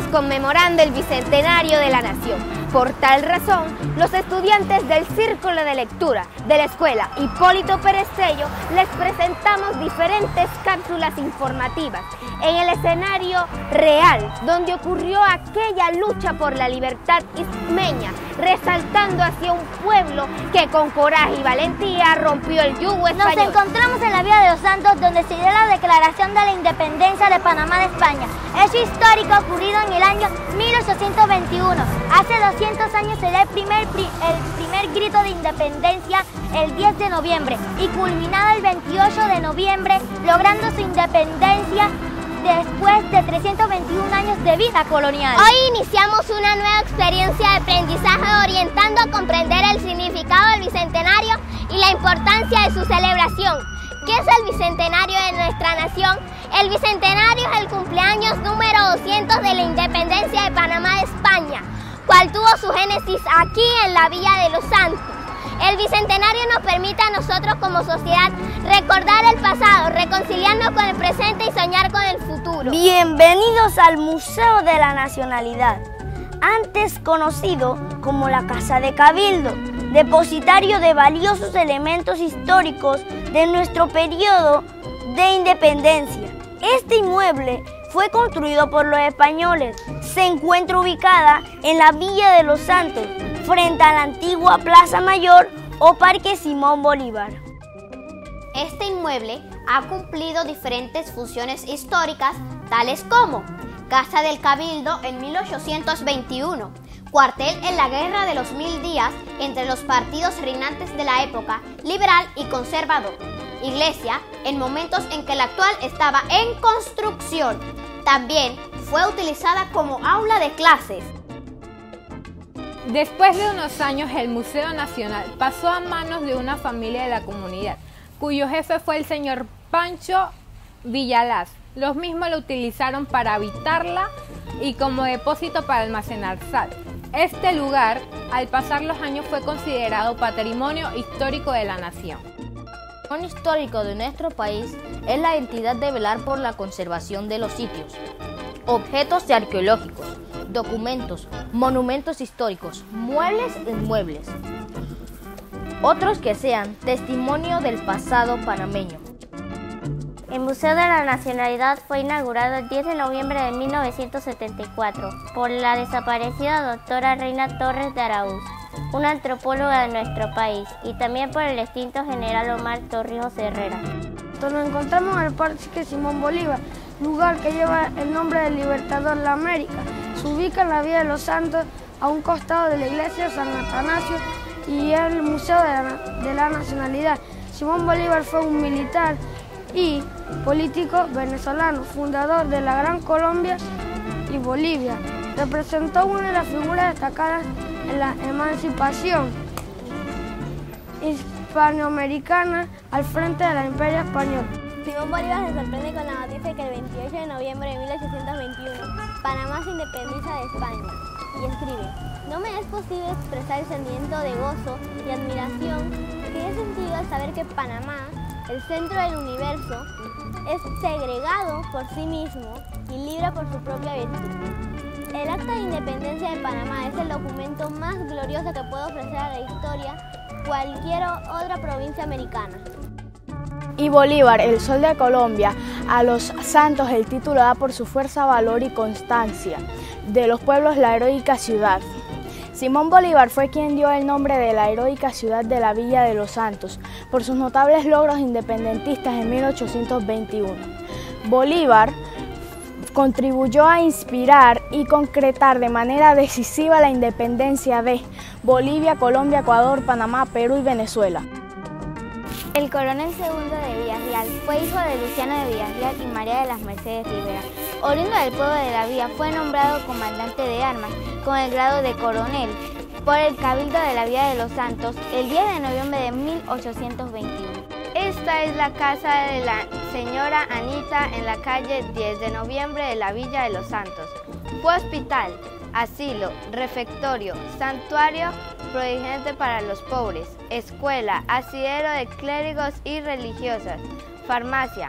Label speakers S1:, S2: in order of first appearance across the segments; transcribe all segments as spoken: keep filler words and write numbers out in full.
S1: conmemorando el Bicentenario de la Nación. Por tal razón, los estudiantes del Círculo de Lectura de la Escuela Hipólito Pérez Cello les presentamos diferentes cápsulas informativas en el escenario real donde ocurrió aquella lucha por la libertad ismeña, resaltando hacia un pueblo que con coraje y valentía rompió el yugo español.
S2: Nos encontramos en la Villa de los Santos, donde se dio la declaración de la independencia de Panamá de España, hecho histórico ocurrido en el año mil ochocientos veintiuno. Hace doscientos años se da el primer, el primer grito de independencia el diez de noviembre y culminado el veintiocho de noviembre, logrando su independencia después de trescientos veintiún años de vida colonial.
S3: Hoy iniciamos una nueva experiencia de aprendizaje orientando a comprender el significado del Bicentenario y la importancia de su celebración. ¿Qué es el Bicentenario de nuestra nación? El Bicentenario es el cumpleaños número doscientos de la independencia de Panamá de España, cual tuvo su génesis aquí en la Villa de los Santos. El Bicentenario nos permite a nosotros como sociedad recordar el pasado, reconciliarnos con el presente y soñar con el futuro.
S2: Bienvenidos al Museo de la Nacionalidad, antes conocido como la Casa de Cabildo, depositario de valiosos elementos históricos de nuestro periodo de independencia. Este inmueble fue construido por los españoles. Se encuentra ubicada en la Villa de los Santos, frente a la antigua Plaza Mayor o Parque Simón Bolívar.
S3: Este inmueble ha cumplido diferentes funciones históricas, tales como Casa del Cabildo en mil ochocientos veintiuno, cuartel en la Guerra de los Mil Días entre los partidos reinantes de la época, liberal y conservador, iglesia en momentos en que la actual estaba en construcción. También fue utilizada como aula de clases.
S4: Después de unos años, el Museo Nacional pasó a manos de una familia de la comunidad, cuyo jefe fue el señor Pancho Villalaz. Los mismos lo utilizaron para habitarla y como depósito para almacenar sal. Este lugar, al pasar los años, fue considerado Patrimonio Histórico de la Nación.
S5: El patrimonio histórico de nuestro país es la entidad de velar por la conservación de los sitios, objetos arqueológicos, documentos, monumentos históricos, muebles e inmuebles, otros que sean testimonio del pasado panameño.
S2: El Museo de la Nacionalidad fue inaugurado el diez de noviembre de mil novecientos setenta y cuatro por la desaparecida doctora Reina Torres de Araúz, una antropóloga de nuestro país, y también por el extinto general Omar Torrijos Herrera.
S6: Nos encontramos en el Parque Simón Bolívar, lugar que lleva el nombre del libertador de la América. Se ubica en la Villa de los Santos, a un costado de la iglesia San Atanasio, y es el Museo de la, de la Nacionalidad. Simón Bolívar fue un militar y político venezolano, fundador de la Gran Colombia y Bolivia. Representó una de las figuras destacadas en la emancipación hispanoamericana al frente del Imperio Español.
S7: Simón Bolívar se sorprende con la noticia que el veintiocho de noviembre de mil ochocientos veintiuno Panamá se independiza de España y escribe: no me es posible expresar el sentimiento de gozo y admiración que he sentido al saber que Panamá, el centro del universo, es segregado por sí mismo y libre por su propia virtud. El Acta de Independencia de Panamá es el documento más glorioso que puede ofrecer a la historia cualquier otra provincia americana.
S8: Y Bolívar, el sol de Colombia, a los santos el título da por su fuerza, valor y constancia. De los pueblos, la heroica ciudad. Simón Bolívar fue quien dio el nombre de la heroica ciudad de la Villa de los Santos por sus notables logros independentistas en mil ochocientos veintiuno. Bolívar contribuyó a inspirar y concretar de manera decisiva la independencia de Bolivia, Colombia, Ecuador, Panamá, Perú y Venezuela.
S2: El coronel segundo de Villarreal fue hijo de Luciano de Villarreal y María de las Mercedes Rivera. Oriundo del pueblo de la Villa, fue nombrado comandante de armas con el grado de coronel por el Cabildo de la Villa de los Santos el diez de noviembre de mil ochocientos veintiuno.
S1: Esta es la casa de la señora Anita en la calle diez de noviembre de la Villa de los Santos. Fue hospital, asilo, refectorio, santuario prodigente para los pobres, escuela, asidero de clérigos y religiosas, farmacia,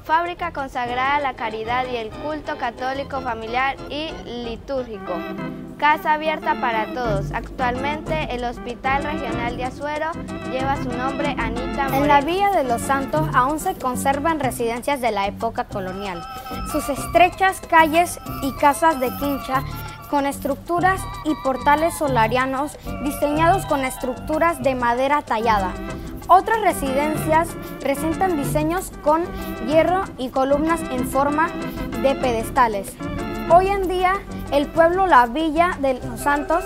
S1: fábrica consagrada a la caridad y el culto católico familiar y litúrgico. Casa abierta para todos. Actualmente el Hospital Regional de Azuero lleva su nombre Anita Moreno.
S9: En la Villa de los Santos aún se conservan residencias de la época colonial. Sus estrechas calles y casas de quincha con estructuras y portales solarianos diseñados con estructuras de madera tallada. Otras residencias presentan diseños con hierro y columnas en forma de pedestales. Hoy en día, el pueblo La Villa de los Santos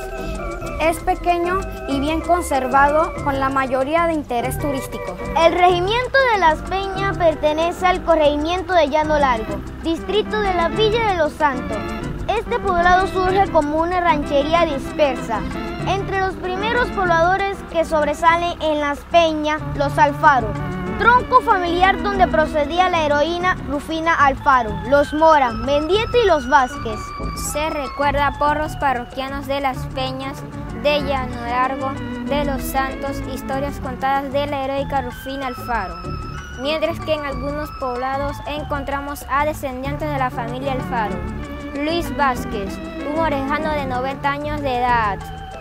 S9: es pequeño y bien conservado, con la mayoría de interés turístico.
S2: El regimiento de Las Peñas pertenece al corregimiento de Llano Largo, distrito de la Villa de los Santos. Este poblado surge como una ranchería dispersa. Entre los primeros pobladores que sobresalen en Las Peñas, los Alfaro, tronco familiar donde procedía la heroína Rufina Alfaro, los Mora, Mendieta y los Vázquez.
S1: Se recuerda por los parroquianos de Las Peñas, de Llano Largo, de los Santos, historias contadas de la heroica Rufina Alfaro. Mientras que en algunos poblados encontramos a descendientes de la familia Alfaro. Luis Vázquez, un orejano de noventa años de edad,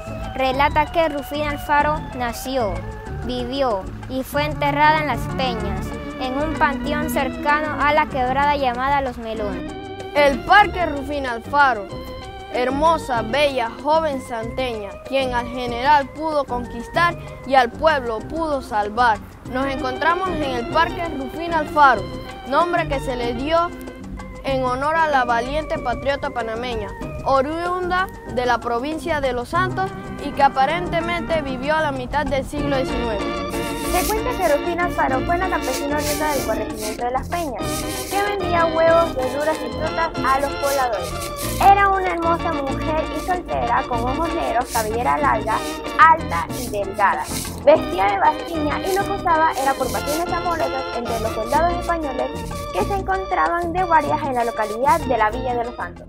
S1: relata que Rufina Alfaro nació, vivió y fue enterrada en Las Peñas, en un panteón cercano a la quebrada llamada Los Melones.
S6: El Parque Rufina Alfaro, hermosa, bella, joven santeña, quien al general pudo conquistar y al pueblo pudo salvar. Nos encontramos en el Parque Rufina Alfaro, nombre que se le dio en honor a la valiente patriota panameña, oriunda de la provincia de Los Santos y que aparentemente vivió a la mitad del siglo diecinueve.
S2: Se cuenta que Rufina Alfaro fue una campesina oriunda del corregimiento de Las Peñas, que vendía huevos, verduras y frutas a los pobladores. Era una hermosa mujer y soltera, con ojos negros, cabellera larga, alta y delgada. Vestía de bastiña y lo que usaba era agrupaciones amorosas entre los soldados españoles que se encontraban de guardias en la localidad de la Villa de los Santos.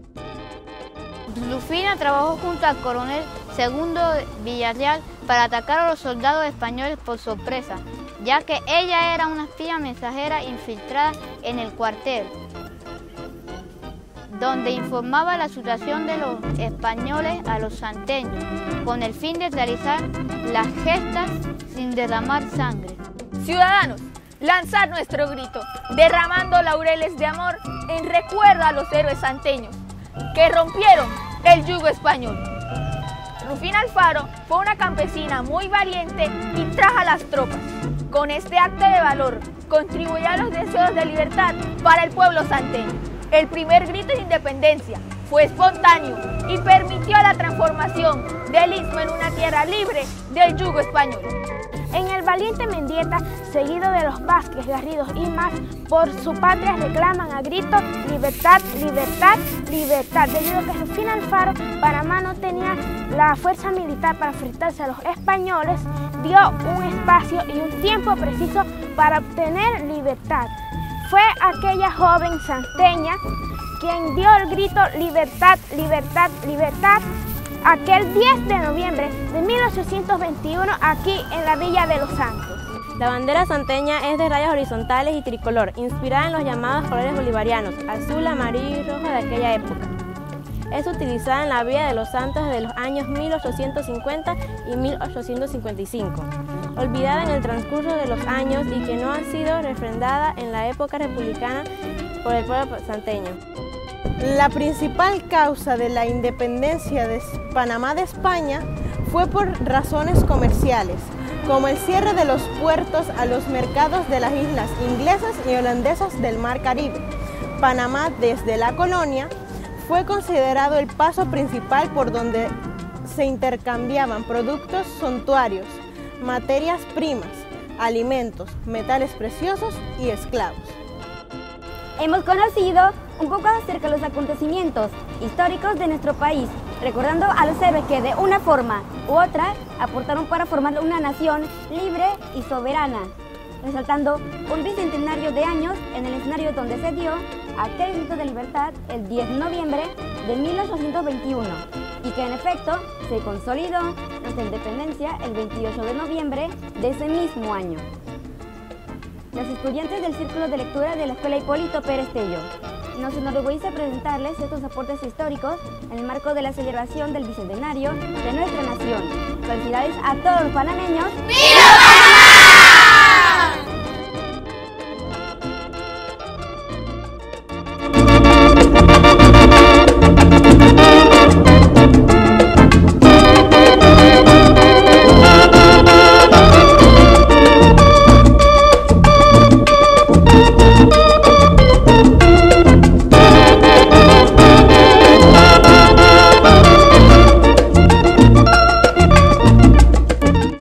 S10: Rufina trabajó junto al coronel Segundo Villarreal para atacar a los soldados españoles por sorpresa, ya que ella era una espía mensajera infiltrada en el cuartel, donde informaba la situación de los españoles a los santeños, con el fin de realizar las gestas sin derramar sangre.
S11: Ciudadanos, lanzar nuestro grito, derramando laureles de amor en recuerdo a los héroes santeños que rompieron el yugo español. Rufina Alfaro fue una campesina muy valiente y trajo a las tropas. Con este acto de valor contribuyó a los deseos de libertad para el pueblo santeño. El primer grito de independencia fue espontáneo y permitió la transformación del istmo en una tierra libre del yugo español.
S2: En el valiente Mendieta, seguido de los Vázquez, Garridos y más, por su patria reclaman a gritos libertad, libertad, libertad. Debido a que Rufina Alfaro, Panamá no tenía la fuerza militar para enfrentarse a los españoles, dio un espacio y un tiempo preciso para obtener libertad. Fue aquella joven santeña quien dio el grito libertad, libertad, libertad, aquel diez de noviembre de mil ochocientos veintiuno aquí en la Villa de los Santos.
S12: La bandera santeña es de rayas horizontales y tricolor, inspirada en los llamados colores bolivarianos, azul, amarillo y rojo de aquella época. Es utilizada en la Villa de los Santos desde los años mil ochocientos cincuenta y mil ochocientos cincuenta y cinco, olvidada en el transcurso de los años y que no ha sido refrendada en la época republicana por el pueblo santeño.
S13: La principal causa de la independencia de Panamá de España fue por razones comerciales, como el cierre de los puertos a los mercados de las islas inglesas y holandesas del Mar Caribe. Panamá, desde la colonia, fue considerado el paso principal por donde se intercambiaban productos suntuarios, materias primas, alimentos, metales preciosos y esclavos.
S9: Hemos conocido un poco acerca de los acontecimientos históricos de nuestro país, recordando a los héroes que de una forma u otra aportaron para formar una nación libre y soberana, resaltando un bicentenario de años en el escenario donde se dio aquel grito de libertad el diez de noviembre de mil ochocientos veintiuno y que en efecto se consolidó nuestra independencia el veintiocho de noviembre de ese mismo año.
S14: los estudiantes del Círculo de Lectura de la Escuela Hipólito Pérez Tello. Nos enorgullece presentarles estos aportes históricos en el marco de la celebración del Bicentenario de nuestra nación. Felicidades a todos los panameños. ¡Viva!